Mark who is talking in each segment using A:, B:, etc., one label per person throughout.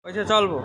A: ওইটা চলবো।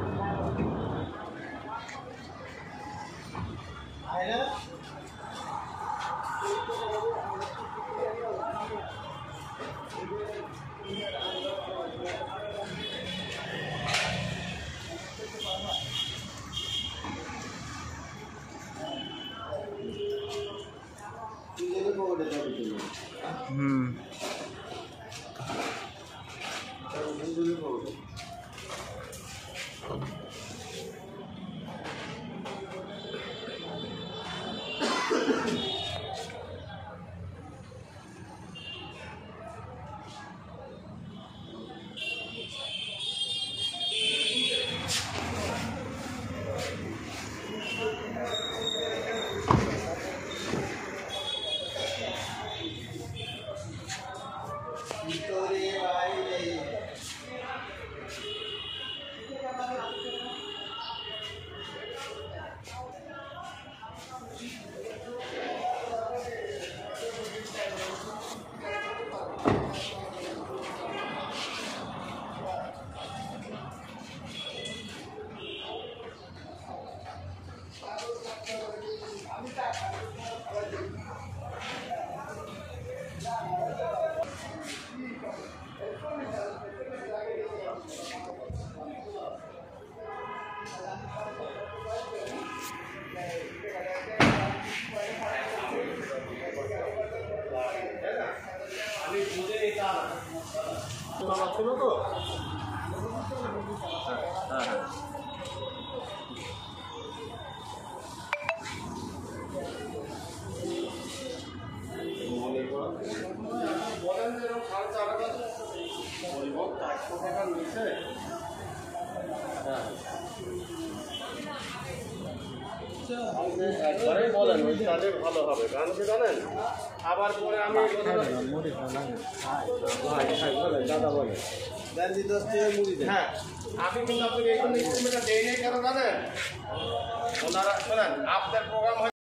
B: একবারে বলেন ওই তাহলে ভালো হবে, কারণ কি জানেন আবার পরে আমি দাদা বলে হ্যাঁ আমি কিন্তু আপনাকে এই জন্য ইনফরমেশন দেই নাই, কেন জানেন ওনারা শোনেন আপনার প্রোগ্রাম